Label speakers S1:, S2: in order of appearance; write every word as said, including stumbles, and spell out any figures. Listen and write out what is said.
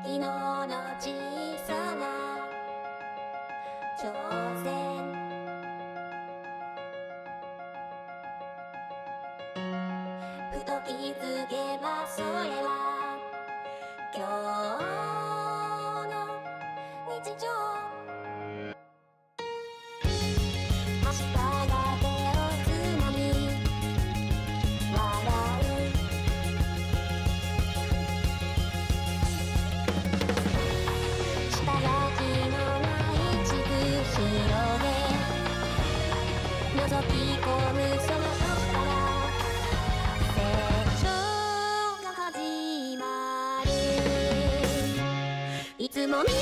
S1: 昨日の小さな挑戦、ふと気づけばそれは今日の日常。明日が手をつなぎ笑う、下書きのない地図広げ覗き込むその時から成長が始まる。いつも見